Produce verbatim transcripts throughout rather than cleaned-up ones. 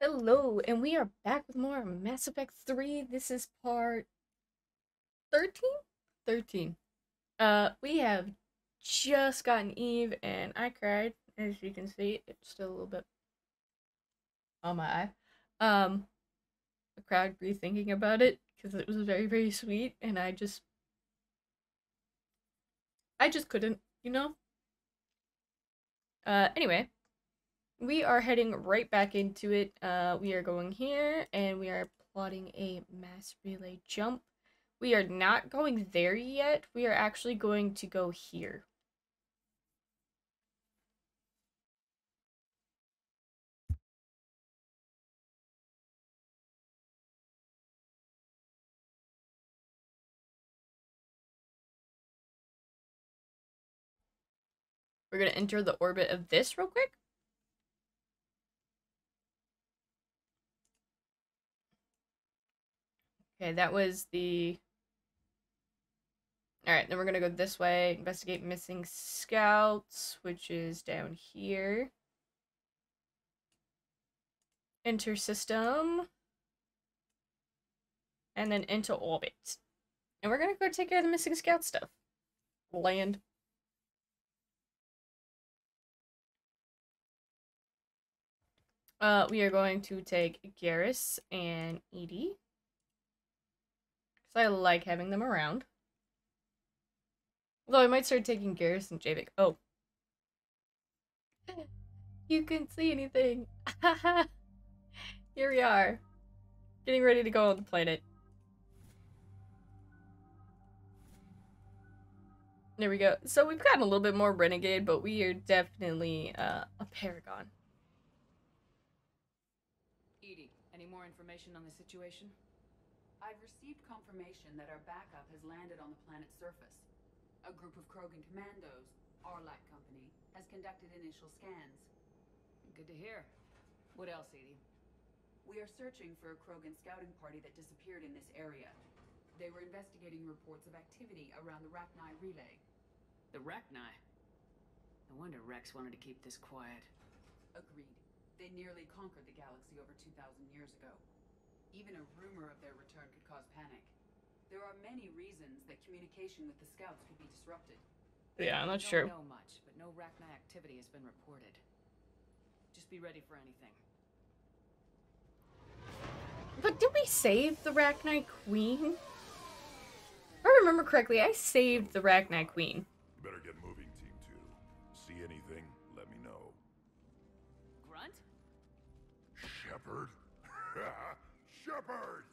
Hello, and we are back with more Mass Effect three. This is part thirteen? thirteen. Uh, we have just gotten Eve, and I cried. As you can see, it's still a little bit on my eye. Um, I cried rethinking about it, because it was very, very sweet, and I just, I just couldn't, you know? Uh, anyway, we are heading right back into it. Uh, we are going here, and we are plotting a mass relay jump. We are not going there yet. We are actually going to go here. We're going to enter the orbit of this real quick. Okay, that was the... Alright, then we're going to go this way. Investigate missing scouts, which is down here. Enter system. And then into orbit. And we're going to go take care of the missing scout stuff. Land. Uh, we are going to take Garrus and Edie. Because I like having them around. Although I might start taking Garrus and Javik. Oh. You couldn't see anything. Here we are. Getting ready to go on the planet. There we go. So we've gotten a little bit more renegade, but we are definitely uh, a paragon. Edie, any more information on the situation? I've received confirmation that our backup has landed on the planet's surface. A group of Krogan commandos, Arlac Company, has conducted initial scans. Good to hear. What else, Edie? We are searching for a Krogan scouting party that disappeared in this area. They were investigating reports of activity around the Rachni relay. The Rachni? No wonder Rex wanted to keep this quiet. Agreed. They nearly conquered the galaxy over two thousand years ago. Even a rumor of their return could cause panic. There are many reasons that communication with the scouts could be disrupted. Yeah, that's true. true. I don't know much, but no Rachni activity has been reported. Just be ready for anything. But did we save the Rachni Queen? If I remember correctly, I saved the Rachni Queen. You better get moving, Team two. See anything, let me know. Grunt? Shepard? Shepard!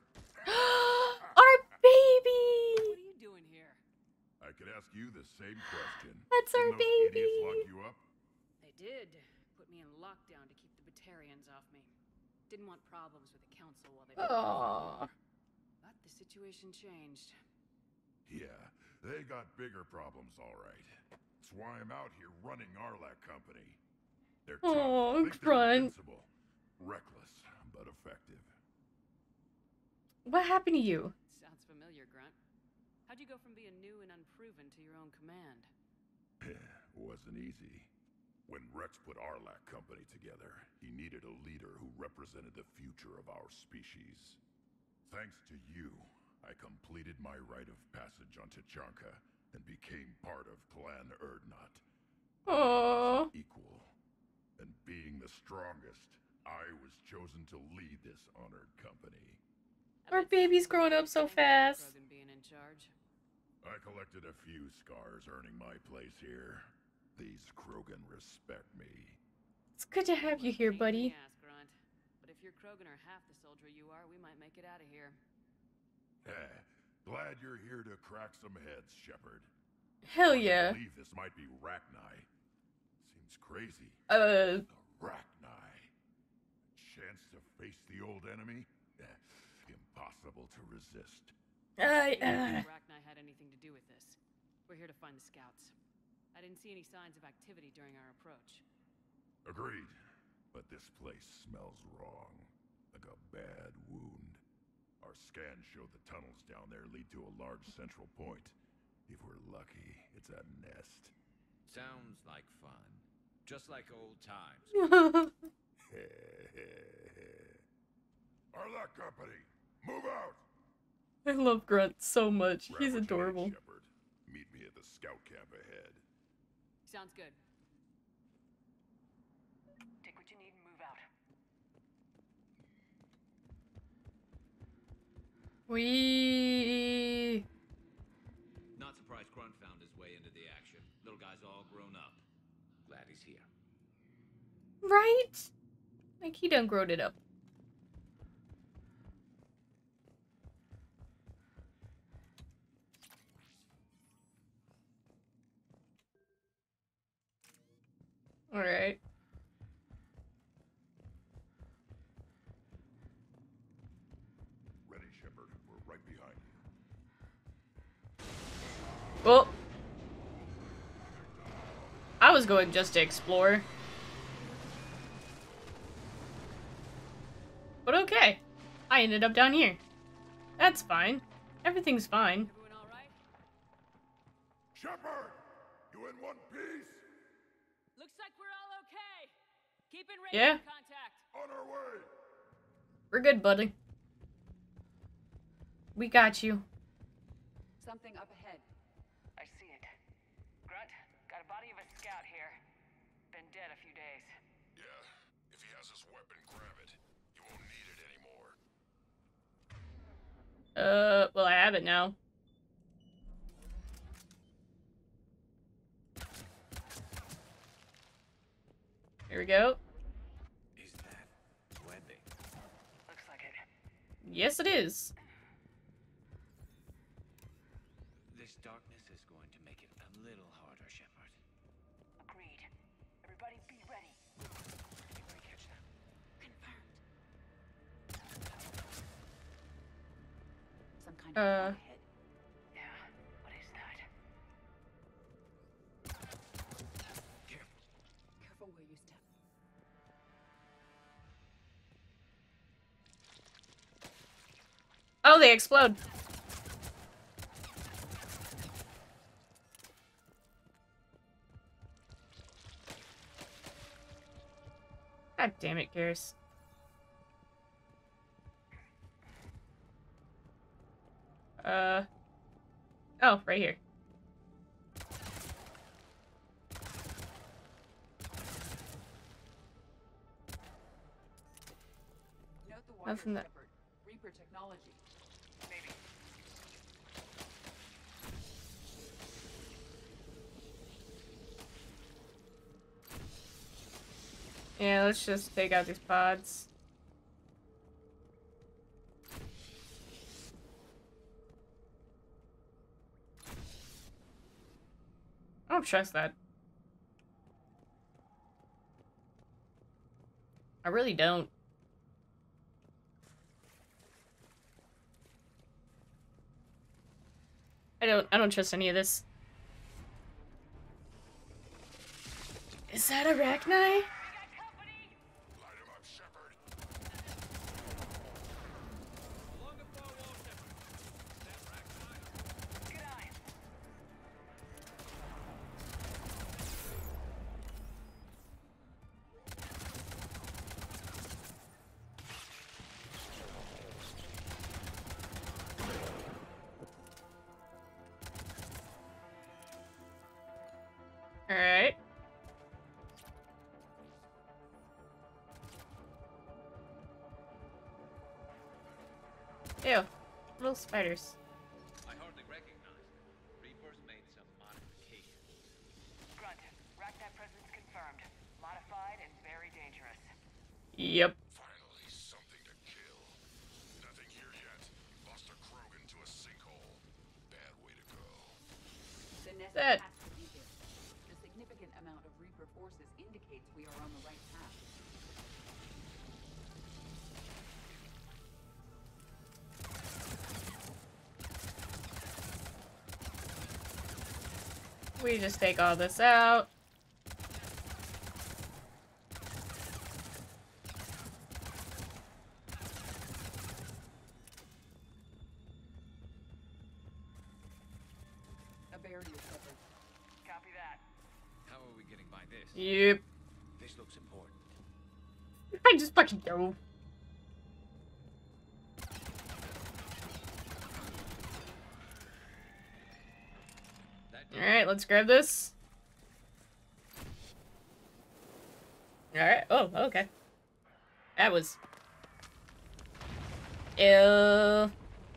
Our baby! What are you doing here? I could ask you the same question. That's our Didn't those baby! idiots lock you up? They did. Put me in lockdown to keep the Batarians off me. Didn't want problems with the Council while they were Aww. But the situation changed. Yeah, they got bigger problems, all right. That's why I'm out here running Arlac Company. They're tough, Aw, think they're Grunt. invincible. Reckless, but effective. What happened to you? Sounds familiar, Grunt. How'd you go from being new and unproven to your own command? Wasn't easy. When Rex put Arlac Company together, he needed a leader who represented the future of our species. Thanks to you, I completed my rite of passage on Tachanka and became part of Clan Urdnot. Aww. Equal. And being the strongest, I was chosen to lead this honored company. Our baby's growing up so fast. Krogan being in charge. I collected a few scars earning my place here. These Krogan respect me. It's good to have you here, buddy. Pain in the ass, Grunt. But if your Krogan are half the soldier you are, we might make it out of here. Eh, glad you're here to crack some heads, Shepard. Hell I yeah. believe this might be Rachni. Seems crazy. Uh, The Rachni. Chance to face the old enemy? Eh, impossible to resist. I, I don't uh, think Rachni had anything to do with this. We're here to find the scouts. I didn't see any signs of activity during our approach. Agreed. But this place smells wrong. Like a bad wound. Our scans show the tunnels down there lead to a large central point. If we're lucky, it's a nest. Sounds like fun. Just like old times. Arlac Company! Move out! I love Grunt so much. Grab He's what you need, adorable. Shepard. Meet me at the scout camp ahead. Sounds good. Take what you need and move out. We Not surprised Grunt found his way into the action. Little guy's all grown up. Glad he's here. right? Like he done growed it up. All right. Ready, Shepard. We're right behind you. Well, I was going just to explore. But okay. I ended up down here. That's fine. Everything's fine. Everyone all right? Shepard! You in one piece? Looks like we're all okay. Keep in radio Yeah. contact. On our way! We're good, buddy. We got you. Something up ahead. I see it. Grunt, got a body of a scout here. Been dead a few days. Yeah. If he has his weapon, grab it. You won't need it anymore. Uh, well, I have it now. Here we go. Is that webbing? Looks like it. Yes, it is. This darkness is going to make it a little harder, Shepard. Agreed. Everybody be ready. Anybody catch that? Confirmed. Some kind of Uh. plan ahead. Yeah. What is that? Careful. Careful where you step. Oh, they explode. God damn it, Garrus. Uh. Oh, right here. Note the wire, Nothing that- Shepard. Reaper technology. Maybe. Yeah, let's just take out these pods. I don't trust that. I really don't. I don't I don't trust any of this. Is that Arachni? Light him up, Shepard. Along the far wall, Shepard. That rack side. Good eye. Alright. Ew. Little spiders. I hardly recognize them. Reapers made some modifications. Grunt, rack that presence confirmed. Modified and very dangerous. Yep. Finally, something to kill. Nothing here yet. Buster Krogan to a sinkhole. Bad way to go. The nest That- has to be here. The significant amount of Reaper forces indicates we are on the right path. We just take all this out. A barrier, Shepard. Copy that. How are we getting by this? Yep. This looks important. I just fucking go. Alright, let's grab this. Alright. Oh, okay. That was... Ew.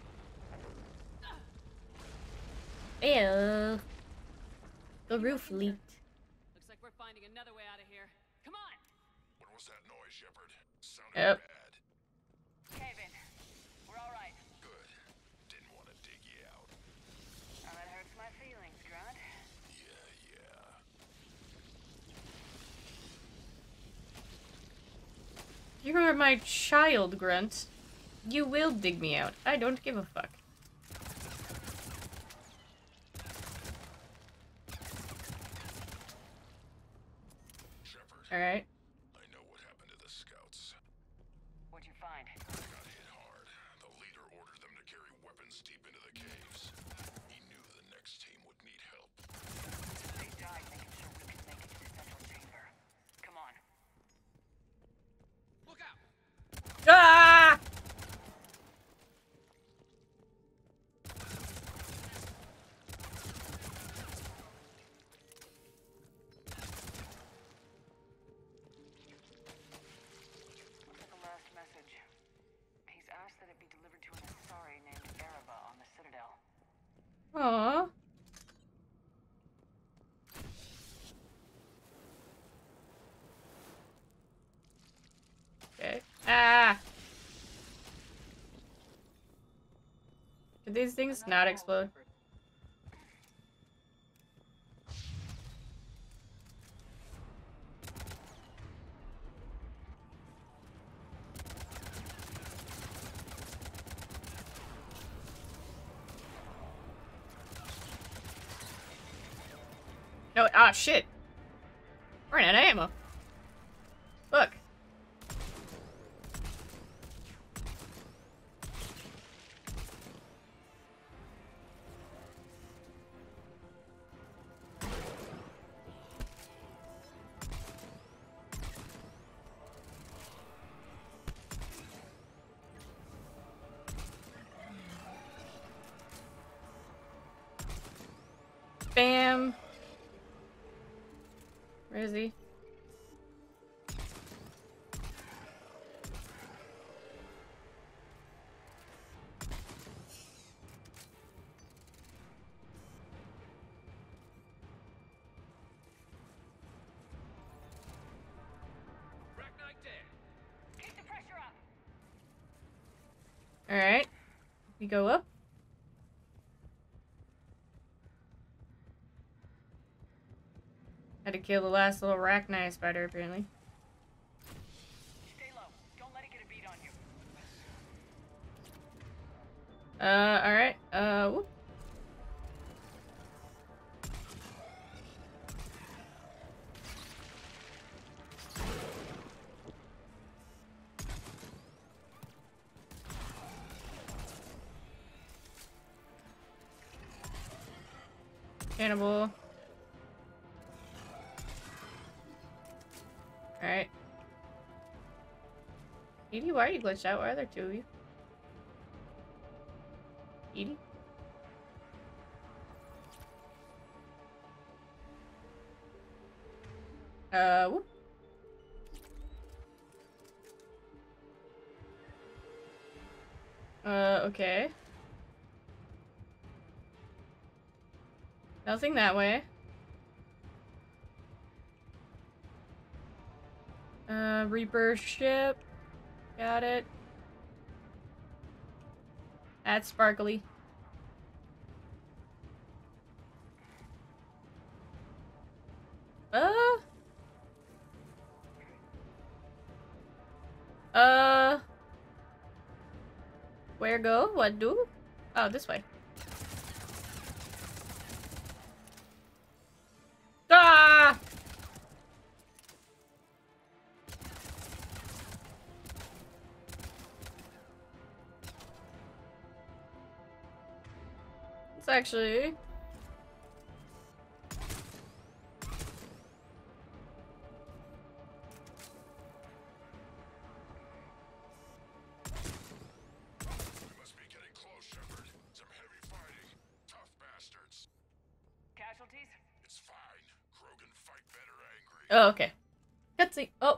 Ew. The roof leaked. Looks like we're finding another way out of here. Come on! What was that noise, Shepard? Sounded Yep. bad. Cave in. We're all right. Good. Didn't want to dig you out. Now that hurts my feelings, Grunt. Yeah, yeah. You are my child, Grunt. You will dig me out. I don't give a fuck. Shepard, Alright. I know what happened to the scouts. What'd you find? They got hit hard. The leader ordered them to carry weapons deep into the caves. He knew the next team would need help. They died making sure we could make it to the central chamber. Come on. Look out! Ah! Look at the last message. He's asked that it be delivered to an Asari named Ereba on the Citadel. Aww. Okay. Ah! Did these things not explode? No, ah, shit. Running out of ammo. Look. Bam. Where is he? Ragnite dead. Keep the pressure up! Alright. We go up. Had to kill the last little arachnite spider, apparently. Stay low. Don't let it get a beat on you. Uh, alright. Uh, whoop. Cannibal. Alright. Edie, why are you glitched out? Why are there two of you? Edie? Uh, whoop. Uh, okay. Nothing that way. Uh, Reaper ship. Got it. That's sparkly. Uh. Uh. Where go? What do? Oh, this way. Ah! It's actually... We must be getting close, Shepard. Some heavy fighting. Tough bastards. Casualties? Oh, okay. Cutscene. Oh.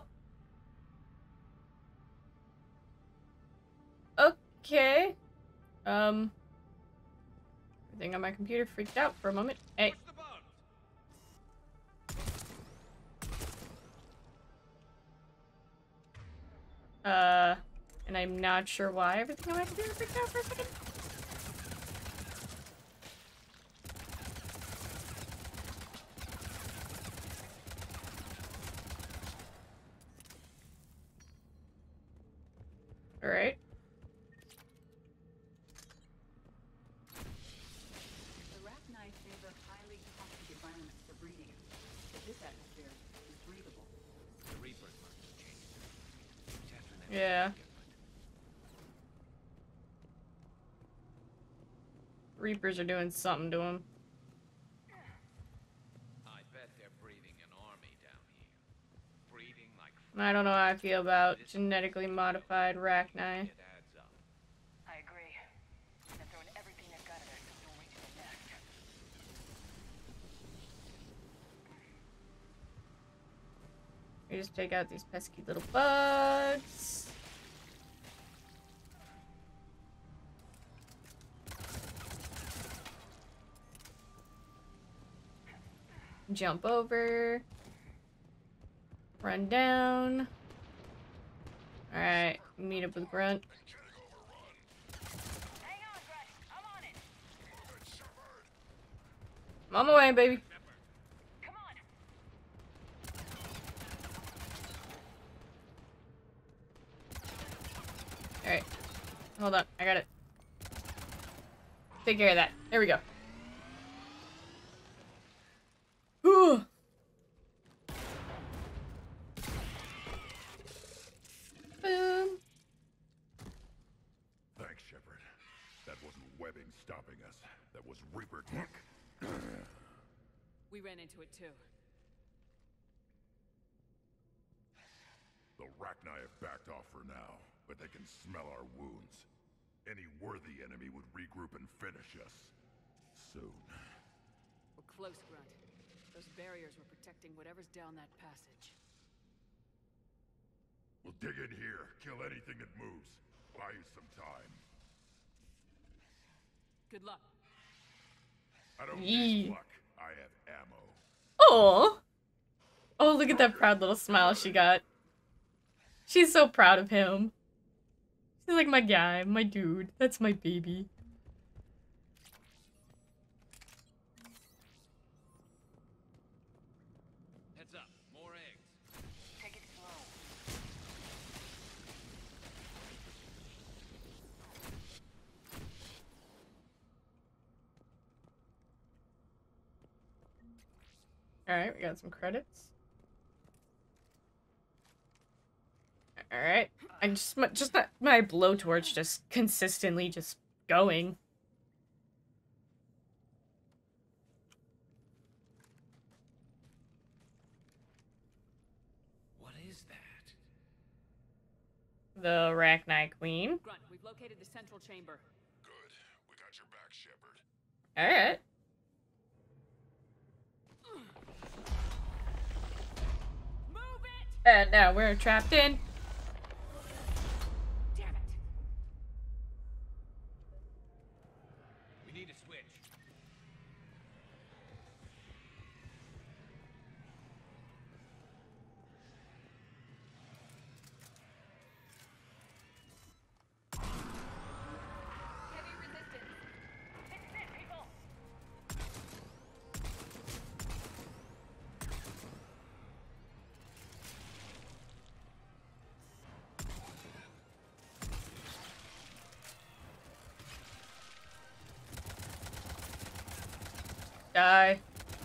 Okay. Um. Everything on my computer freaked out for a moment. Hey. Push the button. Uh. And I'm not sure why everything on my computer freaked out for a second. Alright. The Rachni favor highly toxic environments for breeding, but this atmosphere is breathable. The Reapers must have changed. After that Yeah. different. Reapers are doing something to him. I bet they're breeding an army down here. Breeding like I don't know how I feel about genetically modified Rachni. it adds up. I agree. And they're throwing everything they've got at us so we'll reach the nest. We just take out these pesky little bugs. Jump over. Run down. Alright, meet up with Grunt. Hang on, Grunt. I'm on it. I'm on my way, baby. Come on. Alright. Hold on, I got it. Take care of that. There we go. Ooh. Boom. Thanks, Shepard. That wasn't webbing stopping us. That was Reaper tech. We ran into it too. The Rachni have backed off for now, but they can smell our wounds. Any worthy enemy would regroup and finish us. Soon. We're close, Grunt. Those barriers were protecting whatever's down that passage. We'll dig in here, kill anything that moves. Buy you some time. Good luck. I don't Yee. need luck. I have ammo. Oh. Oh, look at that proud little smile she got. She's so proud of him. He's like my guy, my dude. That's my baby. Heads up, more eggs. Take it slow. Alright, we got some credits. Alright. I just, my- just my, my blowtorch just consistently just going. What is that? The Rachni Queen. Grunt, we've located the central chamber. Good. We got your back, Shepard. Alright. Move it! And now we're trapped in. Damn it! We need a switch. Heavy resistance. This is it, people. Die.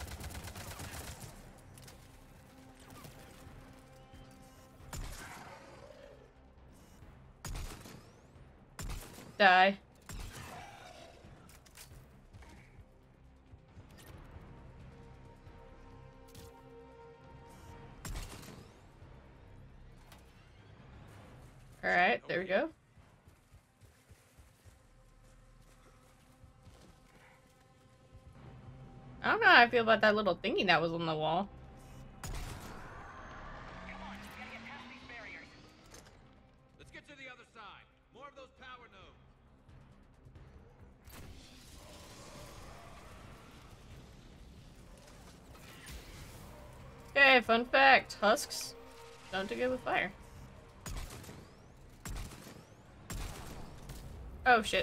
Die. Alright, there we go. I don't know how I feel about that little thingy that was on the wall. to the other side. More of those power nodes. Okay, fun fact. Husks don't do good with fire. Oh shit.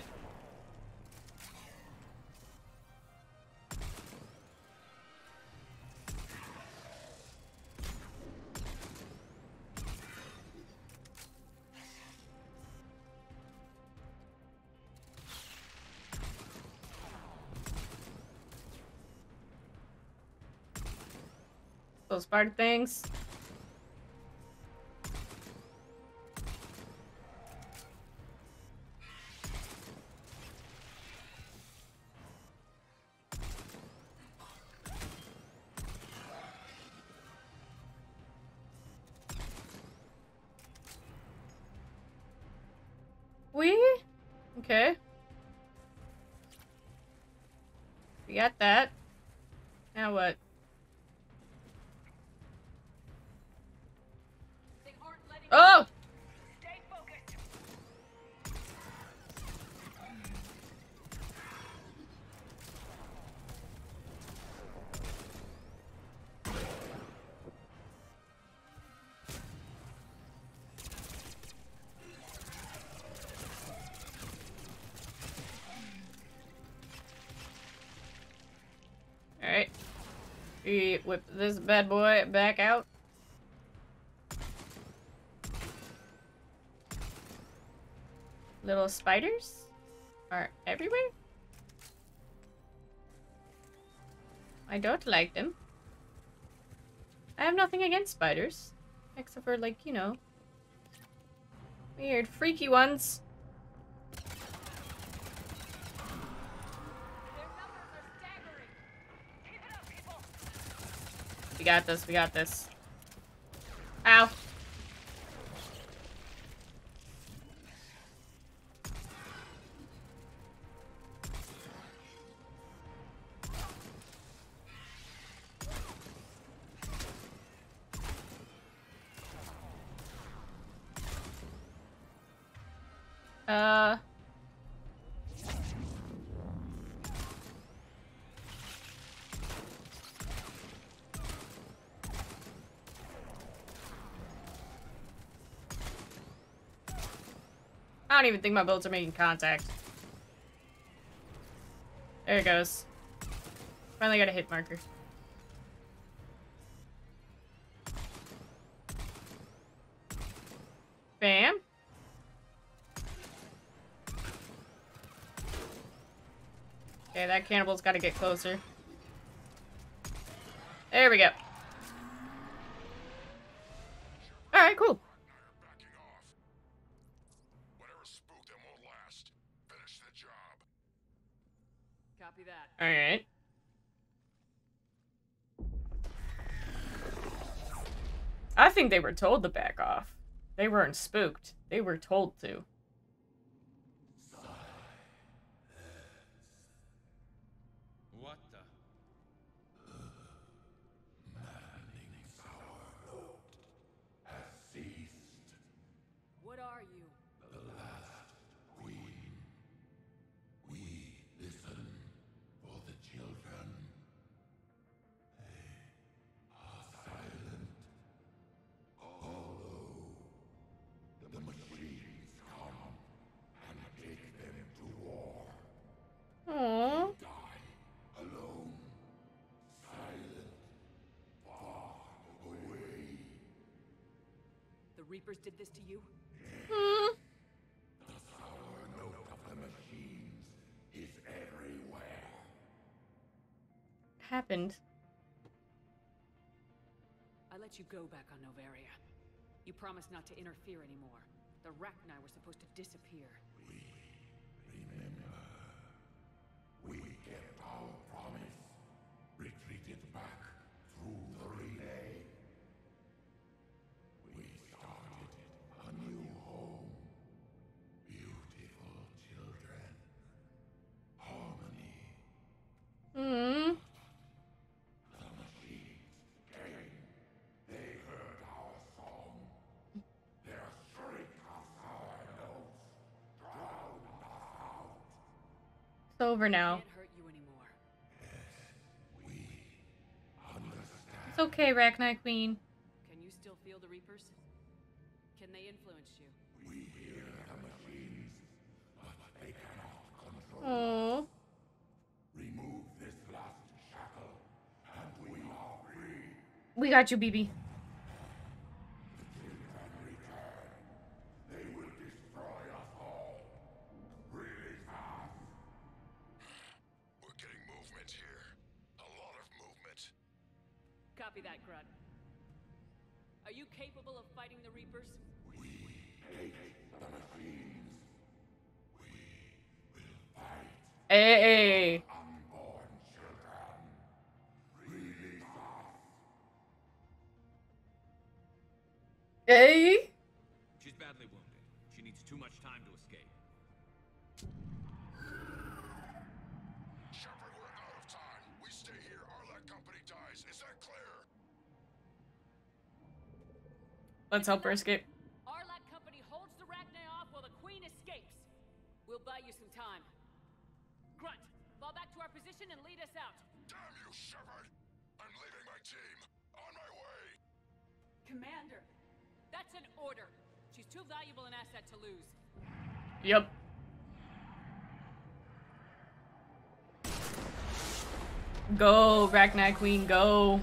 Those spider things. We? Okay. We got that. Now what? They aren't letting Oh! Stay focused. Alright. We whip this bad boy back out. Little spiders are everywhere. I don't like them. I have nothing against spiders. Except for, like, you know, weird, freaky ones. Their numbers are staggering. Keep it up, people. We got this, we got this. Ow. Uh... I don't even think my bullets are making contact. There it goes. Finally got a hit marker. Bam. Okay, that cannibal's gotta get closer. There we go. Alright, cool. Backing off. Whatever spooked them won't last. Finish the job. Copy that. Alright. I think they were told to back off. They weren't spooked. They were told to. What the? What are you? We listen for the children. They are silent. Although the machines come and take them to war. Aww. Die alone. Silent. Far away. The Reapers did this to you? Hmm. The sour note of the machines is everywhere. Happened. I let you go back on Novaria. You promised not to interfere anymore. The Rachni were supposed to disappear. We remember. We kept our promise. Retreated back through the relay. We started a new home. Beautiful children. Harmony. Hmm. The machines came. They heard our song. Their shriek of our It's over now. Can't hurt you anymore. It's okay, Rachni Queen. Can you still feel the Reapers? Can they influence you? Oh. Remove this last shackle, and we are free. We got you, B B. They will destroy us all. Release us. We're getting movement here. A lot of movement. Copy that, Grunt. Are you capable of fighting the Reapers? We hate the machines. We will fight Hey. unborn children. Release us. Hey. She's badly wounded. She needs too much time to escape. Shepard, we're out of time. We stay here, Arlec Company dies. Is that clear? Let's help her escape. Arlec Company holds the Rachni off while the Queen escapes. We'll buy you some time. Grunt, fall back to our position and lead us out. Damn you, Shepard! I'm leaving my team. On my way. Commander! That's an order. She's too valuable an asset to lose. Yep. Go, Rachni Queen, go.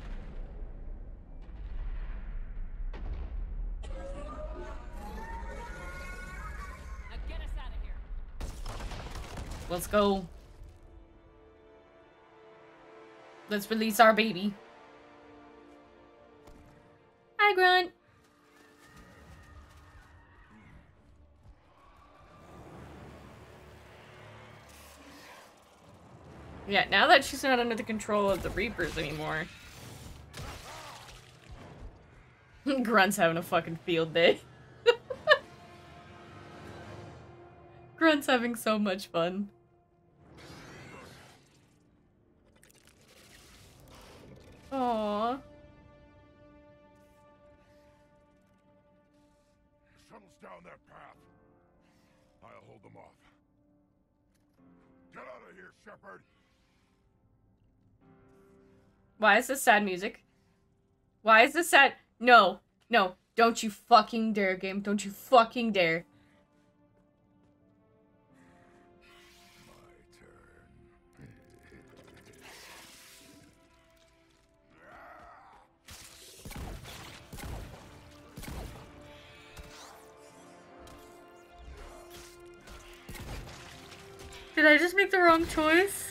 Now get us out of here. Let's go. Let's release our baby. Hi, Grunt. Yeah, now that she's not under the control of the Reapers anymore. Grunt's having a fucking field day. Grunt's having so much fun. Aww. Shuttle's down that path. I'll hold them off. Get out of here, Shepard. Why is this sad music? Why is this sad? No, no, don't you fucking dare, game. Don't you fucking dare. My turn. Did I just make the wrong choice?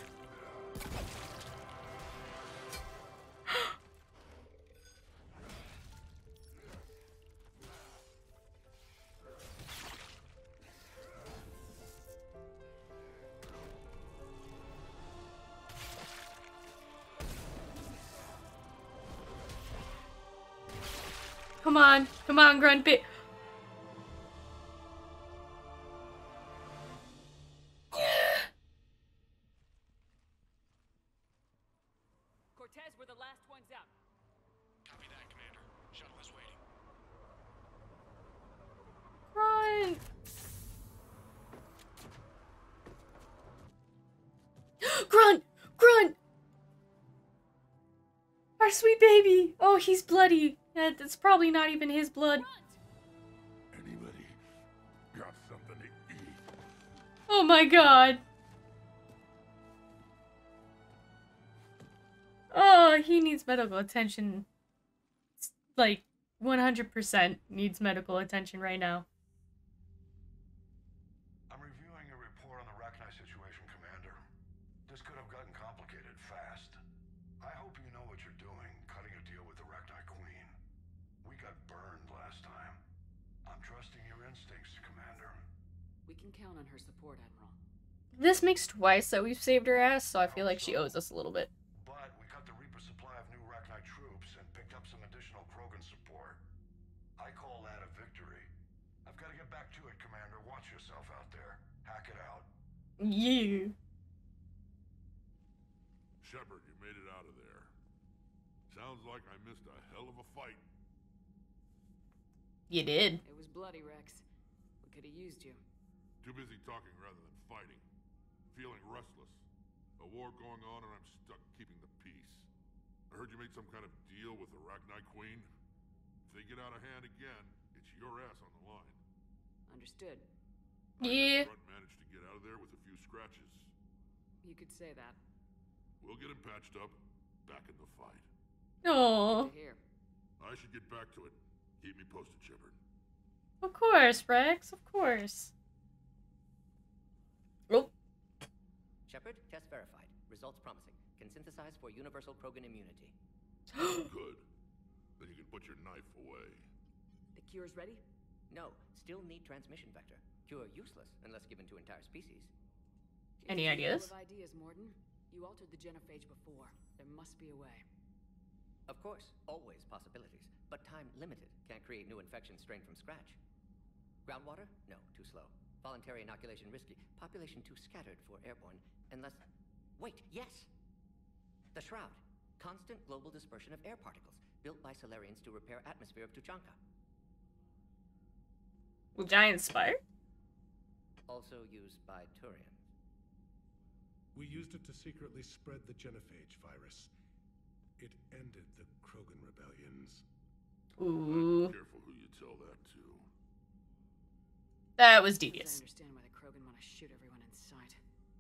Come on, come on, Grunt Bit. Cortez, we're the last ones out. Copy that, Commander. Shuttle is waiting. Grunt! Grunt! Grunt! Our sweet baby! Oh, he's bloody. It's probably not even his blood. Anybody got something to eat? Oh my god. Oh, he needs medical attention. Like, one hundred percent needs medical attention right now. I'm reviewing a report on the Rachni situation, Commander. This could have gotten complicated fast. I hope you know what you're doing, cutting a deal with the Rachni Queen. We got burned last time. I'm trusting your instincts, Commander. We can count on her support, Admiral. This makes twice that we've saved her ass, so I feel like she owes us a little bit. But we cut the Reaper supply of new Rachni troops and picked up some additional Krogan support. I call that a victory. I've got to get back to it, Commander. Watch yourself out there. Hack it out. Yeah. Shepard, you made it out of there. Sounds like I missed a hell of a fight. You did. It was bloody, Rex. We could have used you. Too busy talking rather than fighting. If feeling restless. A war going on and I'm stuck keeping the peace. I heard you made some kind of deal with the Arachnite Queen. If they get out of hand again, it's your ass on the line. Understood. Yeah. Grunt managed to get out of there with a few scratches. You could say that. We'll get him patched up, back in the fight. Oh, Good to hear. I should get back to it. Keep me posted, Shepard. of course, Rex. Of course. Oh, Shepard, test verified. Results promising. Can synthesize for universal Krogan immunity. Good. Then you can put your knife away. The cure's ready? No, still need transmission vector. Cure useless unless given to entire species. Any You're ideas? full of ideas, Morden. You altered the genophage before. There must be a way. Of course, always possibilities, but time limited. Can't create new infection strain from scratch. Groundwater? No, too slow. Voluntary inoculation risky. Population too scattered for airborne, unless... Wait, yes! The Shroud. Constant global dispersion of air particles, built by Solarians to repair atmosphere of Tuchanka. will Giant Spire? Also used by Turians. We used it to secretly spread the genophage virus. It ended the Krogan rebellions. Ooh, Careful who you tell that to. that was Once I devious. understand why the Krogan want to shoot everyone in sight.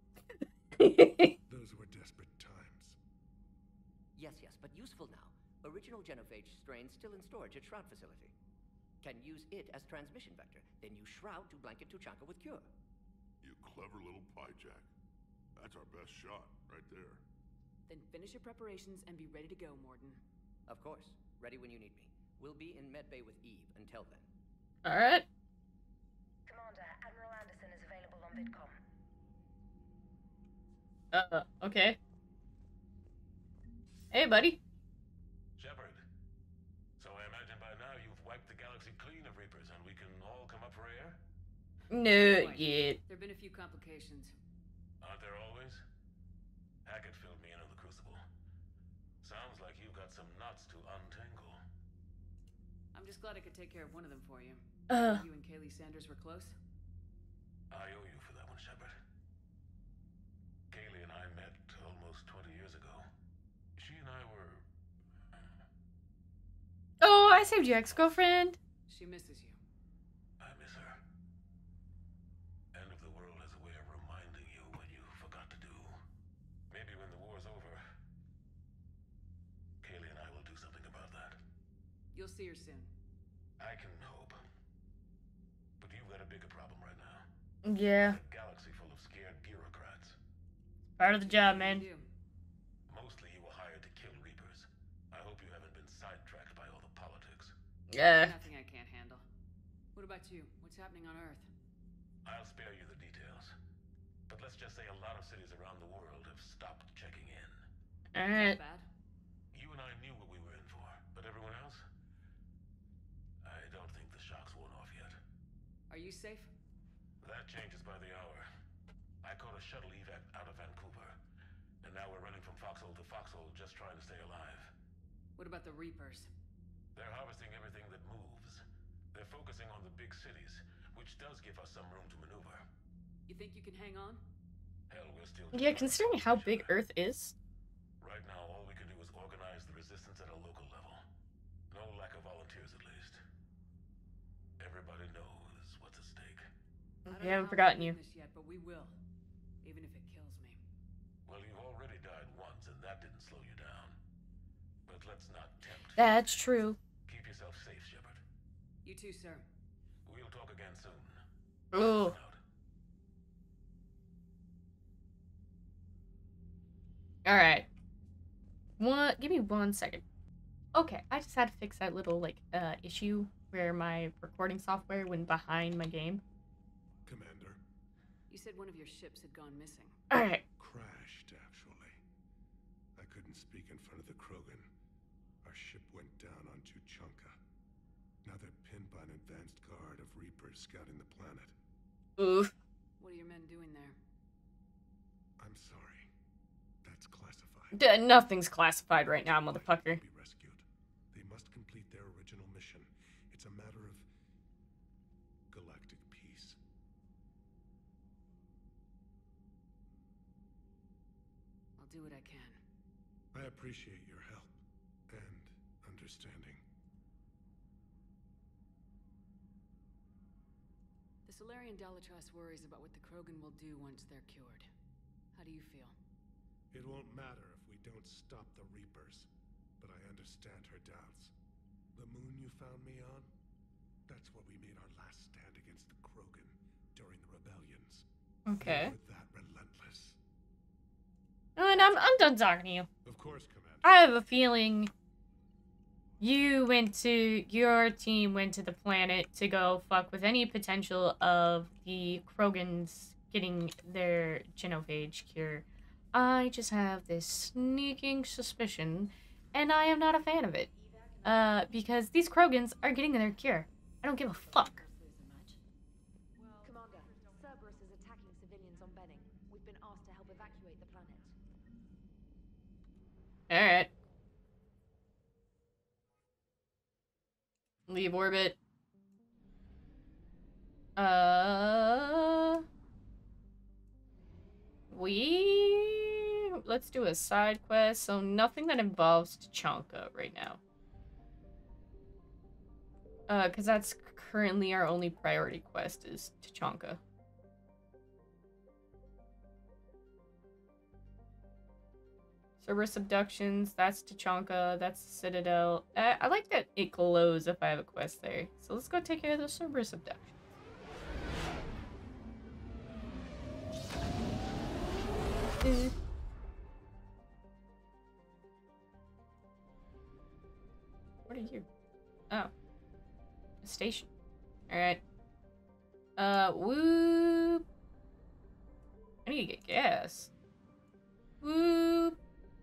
Those were desperate times. Yes, yes, but useful now. Original genophage strain still in storage at Shroud facility. Can use it as transmission vector, then use Shroud to blanket Tuchanka with cure. You clever little piejack. That's our best shot, right there. Then finish your preparations and be ready to go, Morden. Of course, ready when you need me. We'll be in medbay with Eve until then. All right. Commander, Admiral Anderson is available on VidCom. Uh, okay. Hey, buddy. Shepard. So I imagine by now you've wiped the galaxy clean of Reapers and we can all come up for air? No, Quite. yet. There have been a few complications. Aren't there always? Hackett filled me in on the Crucible. Sounds like you've got some knots to untangle. I'm just glad I could take care of one of them for you. Uh, You and Kaylee Sanders were close? I owe you for that one, Shepard. Kaylee and I met almost twenty years ago. She and I were... oh, I saved your ex-girlfriend. She misses you. I miss her. End of the world has a way of reminding you what you forgot to do. Maybe when the war's over, Kaylee and I will do something about that. You'll see her soon. I can hope. But you've got a bigger problem right now. Yeah, A galaxy full of scared bureaucrats. part of the job, What man. do you do? Mostly you were hired to kill Reapers. I hope you haven't been sidetracked by all the politics. Yeah. Nothing I can't handle. What about you? What's happening on Earth? I'll spare you the details. But let's just say a lot of cities around the world have stopped checking in. All Is right. that bad? You and I knew what we were in for, but everyone else? I don't think the shock's worn off yet. Are you safe? That changes by the hour. I caught a shuttle evac out of Vancouver, and now we're running from foxhole to foxhole just trying to stay alive. What about the Reapers? They're harvesting everything that moves. They're focusing on the big cities, which does give us some room to maneuver. You think you can hang on? Hell, we're still... Yeah, just considering trying to how hold big each other. Earth is. Right now, all we can do is organize the resistance at a local level. No lack of volunteers, at least. Everybody knows what's at stake. I don't We know haven't how forgotten we're you. doing this yet, but we will. Even if it kills me. Well, you've already died once, and that didn't slow you down. But let's not tempt. That's true. Keep yourself safe, Shepard. You too, sir. We'll talk again soon. Oh. Out. All right. One, give me one second. Okay, I just had to fix that little like uh issue where my recording software went behind my game. Commander, You said one of your ships had gone missing. All right. crashed, actually. I couldn't speak in front of the Krogan. Our ship went down on Tuchanka. Now they're pinned by an advanced guard of Reapers scouting the planet. Oof. What are your men doing there? I'm sorry. That's classified. D- nothing's classified right now, motherfucker. Be rescued. They must complete their original mission. It's a matter of galactic peace. I'll do what I can. I appreciate your help and understanding. The Solarian Dalatrass worries about what the Krogan will do once they're cured. How do you feel? It won't matter if we don't stop the Reapers, but I understand her doubts. The moon you found me on? That's where we made our last stand against the Krogan during the rebellions. Okay. We were that relentless. And I'm I'm done talking to you. Of course, Commander. I have a feeling you went to your team went to the planet to go fuck with any potential of the Krogans getting their genophage cure. I just have this sneaking suspicion, and I am not a fan of it. Uh, because these Krogans are getting their cure. I don't give a fuck. Commander, Cerberus is attacking civilians on Benning. We've been asked to help evacuate the planet. Alright. Leave orbit. Uh... We... Let's do a side quest. So nothing that involves Tuchanka right now. Uh, because that's currently our only priority quest is Tuchanka. Cerberus abductions, that's Tuchanka, that's the Citadel. Uh, I like that it glows if I have a quest there. So let's go take care of the Cerberus abduction. Uh. What are you? Oh. A station. Alright. Uh, whoop. I need to get gas. Whoop.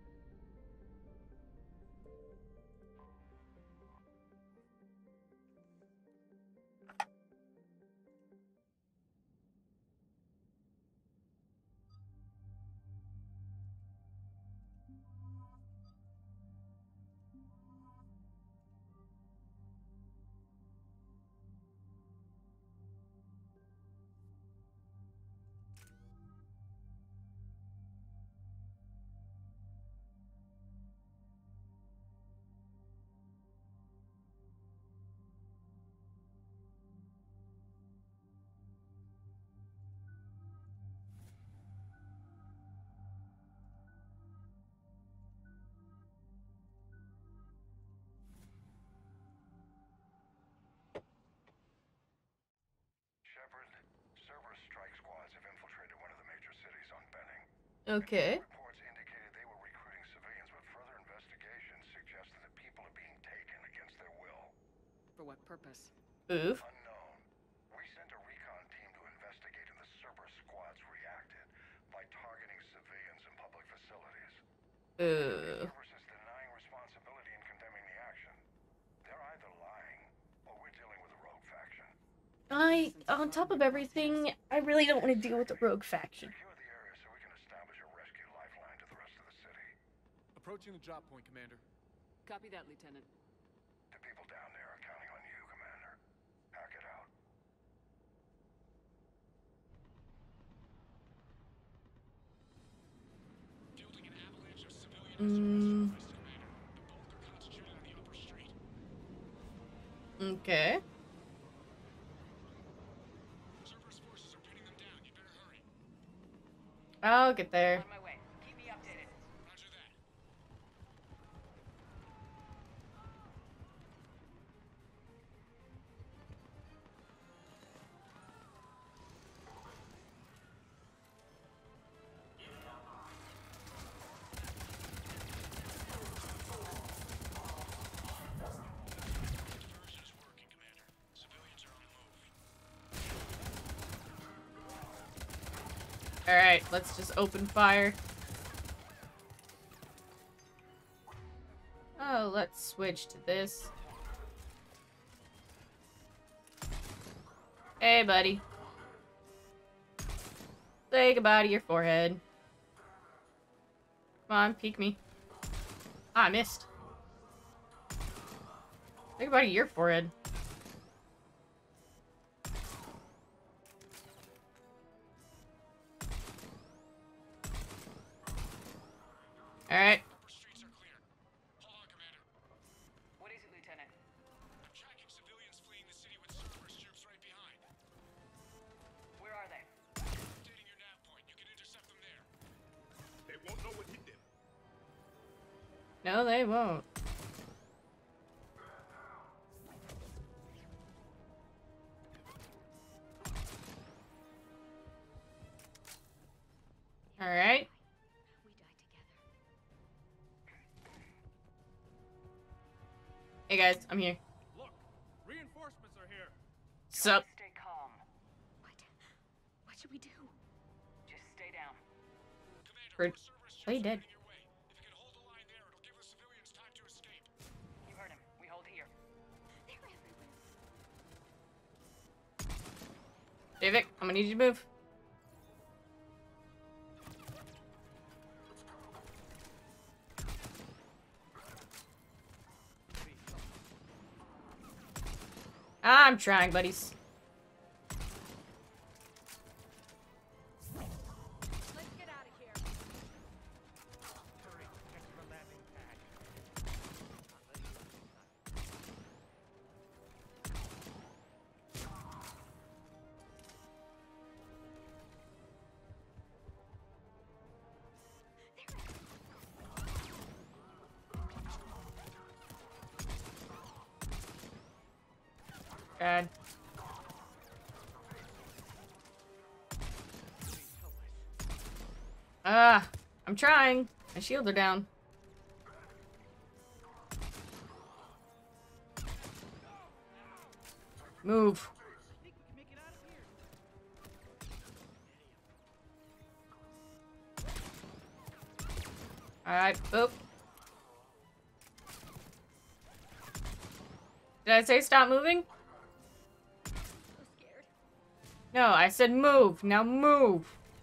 Cerberus strike squads have infiltrated one of the major cities on Benning. Okay. Reports indicated they were recruiting civilians, but further investigation suggested that people are being taken against their will. For what purpose? Oof. Unknown. We sent a recon team to investigate, and the Cerberus squads reacted by targeting civilians in public facilities. Uh. Cerberus is denying responsibility and condemning the action. They're either lying, or we're dealing with a rogue faction. I, on top of everything, I really don't want to deal with the rogue faction. Secure the area so we can establish a rescue lifeline to the rest of the city. Approaching the drop point, Commander. Copy that, Lieutenant. The people down there are counting on you, Commander. Hack it out. Fielding an avalanche of civilian Mm. Commander. The bulk are concentrated on the upper street. Okay. Cerberus forces are pinning them down. You better hurry. I'll get there. On my way. Keep me updated. Roger that. Diversion is working, Commander. Civilians are on the move. Alright, let's just open fire. Oh, let's switch to this. Hey, buddy. Say goodbye to your forehead. Come on, peek me. Ah, I missed. Say goodbye to your forehead. Alright. Upper streets are clear. Hold on, Commander. What is it, Lieutenant? I'm tracking civilians fleeing the city with Cerberus troops right behind. Where are they? Updating your nav point. You can intercept them there. They won't know what hit them. No, they won't. Alright. We die together. Hey guys, I'm here. Look, reinforcements are here. Sup? Stay calm. What? What should we do? Just stay down. Commander, Bird. more Cerberus Play troops are dead. heading your way. If you can hold the line there, it'll give the civilians time to escape. You heard him. We hold here. They're everywhere. Davik, I'm gonna need you to move. I'm trying, buddies. Let's get out of here. Hurry, get to the landing pad. God. Ah, I'm trying. My shields are down. Move. Alright, boop. Did I say stop moving? So scared. No, I said move. Now move.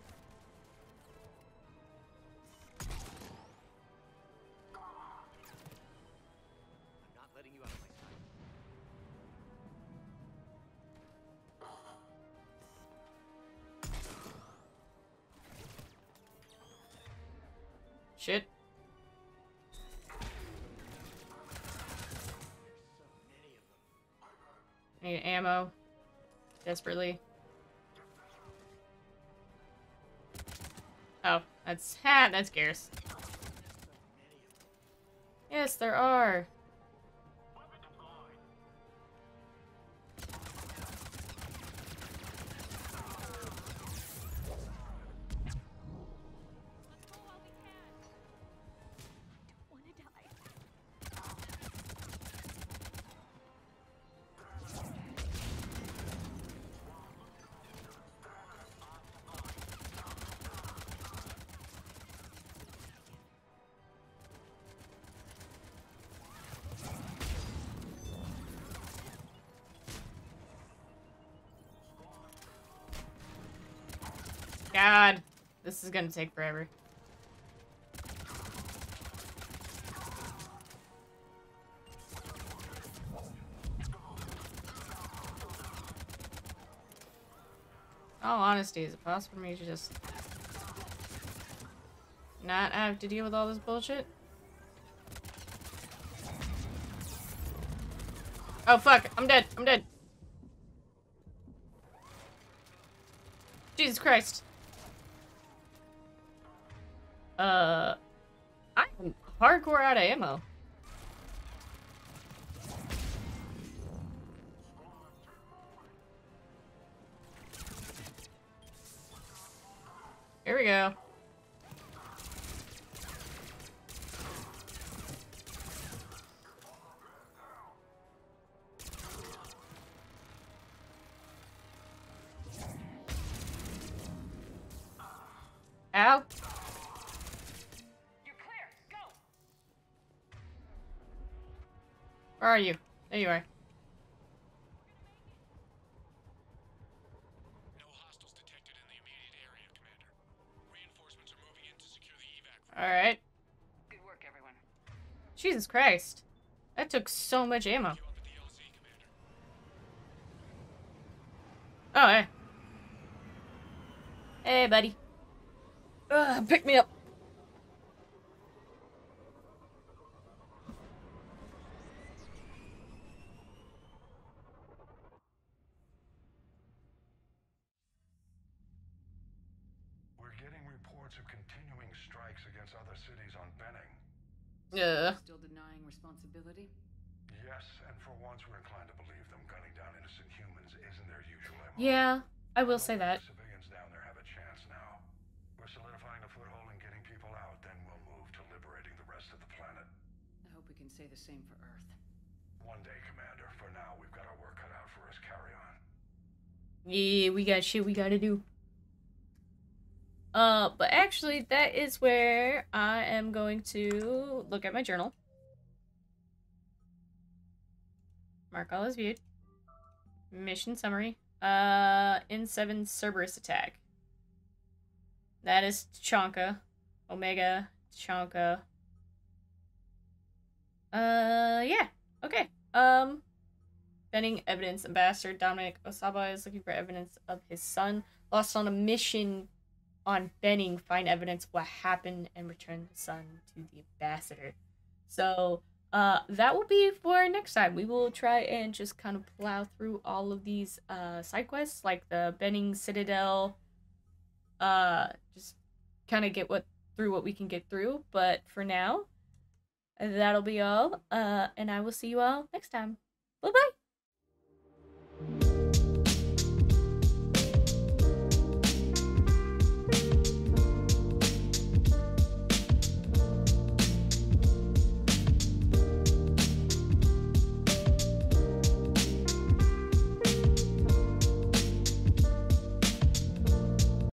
I'm not letting you out of my sight. Shit. I need ammo. Desperately. Oh, that's ha, that's scarce. Yes, there are. Want to die? God, this is gonna take forever. In all honesty, is it possible for me to just not have to deal with all this bullshit? Oh fuck, I'm dead, I'm dead. Jesus Christ. Uh, I'm hardcore out of ammo. Here we go. Ow. You're clear. Go. Where are you? There you are. No hostiles detected in the immediate area, Commander. Reinforcements are moving in to secure the evac. Alright. Good work, everyone. Jesus Christ. That took so much ammo. You up at the L Z, Commander. Oh, hey. Hey, buddy. Ugh, pick me up. reports of continuing strikes against other cities on Benning. Yeah. Still denying responsibility? Yes, and for once we're inclined to believe them gunning down innocent humans isn't their usual M O. Yeah, I will say that. Civilians down there have a chance now. We're solidifying a foothold and getting people out, then we'll move to liberating the rest of the planet. I hope we can say the same for Earth. One day, Commander. For now, we've got our work cut out for us. Carry on. Yeah, we got shit we gotta do. Uh, but actually, that is where I am going to look at my journal. Mark all as viewed. Mission summary. Uh, N seven Cerberus attack. That is Tachanka. Omega Tachanka. Uh, yeah. Okay. Um, Benning evidence. Ambassador Dominic Osaba is looking for evidence of his son. Lost on a mission on Benning. Find evidence of what happened and return the son to the ambassador. So, uh, that will be for next time. We will try and just kind of plow through all of these uh, side quests, like the Benning Citadel. Uh, just kind of get what through what we can get through. But for now, that'll be all. Uh, and I will see you all next time. Bye bye.